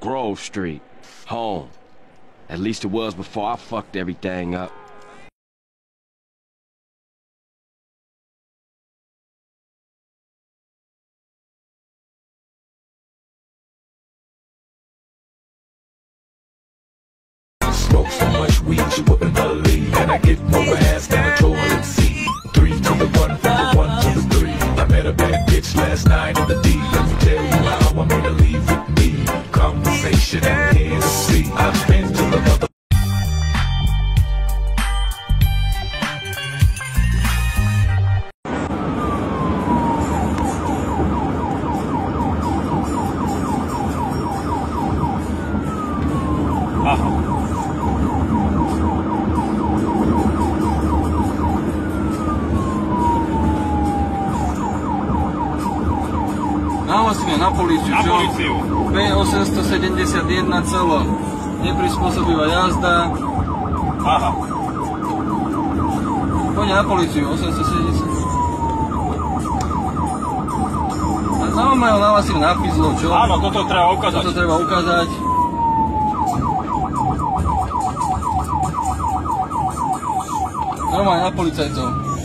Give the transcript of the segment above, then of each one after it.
Grove Street. Home. At least it was before I fucked everything up. Smoke so much weed you wouldn't believe, and I get more ass than a toilet seat. 3 to the 1, from the 1 to the 3. I met a bad bitch last night in the D. Let me tell you how I made her leave with me. Conversation and Hennessy. I've been to the mother. Nahlasíme na políciu, čo? P871 celo. Neprispôsobivá jazda. Aha. Poď na políciu, 870. A zaujímavé, nahlasíme na pizlo, čo? Áno, toto treba ukázať. Toto treba ukázať. Normálne na policajtov.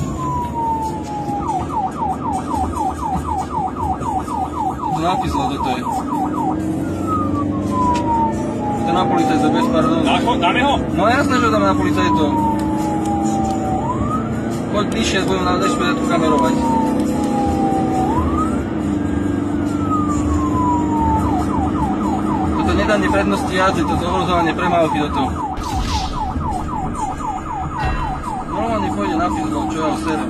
Nápis, toto je. To na policajtov, bez pardon. Dáme ho? No jasné, že ho dáme na policajtov. Poď bližšie, budem na dešpedatku kamerovať. Toto nedanie prednosti jazdy, toto ohrozovanie premávky, toto. Normálne pôjde na pizlo, čo ja ho serem.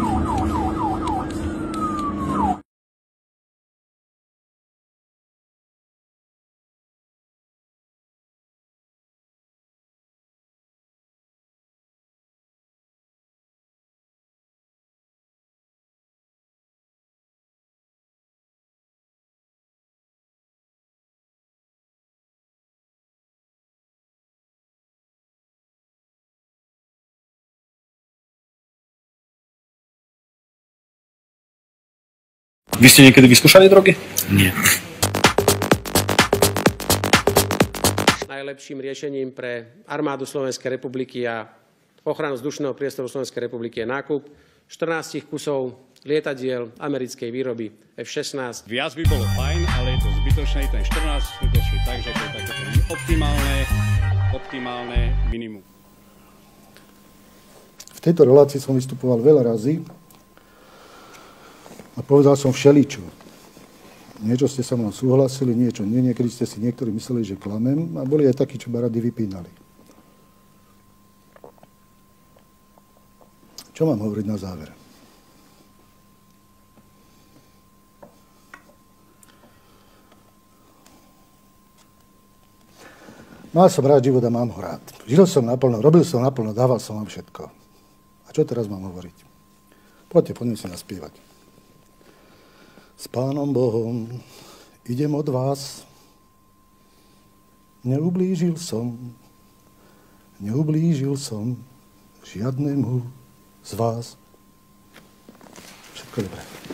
Vy ste niekedy vyskúšali drogy? Nie. Najlepším riešením pre armádu Slovenskej republiky a ochranu vzdušného priestoru Slovenskej republiky je nákup 14 kusov lietadiel americkej výroby F-16. Viac by bolo fajn, ale je to zbytočné, ten 14 sme došli tak, že to je takéto optimálne minimum. V tejto relácii som vystupoval veľa razy a povedal som všeličo. Niečo ste sa mnou súhlasili, niečo nie. Niekedy ste si niektorí mysleli, že klamem a boli aj takí, čo ma rady vypínali. Čo mám hovoriť na záver? Mal som rád život a mám ho rád. Žil som naplno, robil som naplno, dával som vám všetko. A čo teraz mám hovoriť? Poďme si naspievať. S Pánom Bohom idem od vás, neublížil som žiadnemu z vás. Všetko dobré.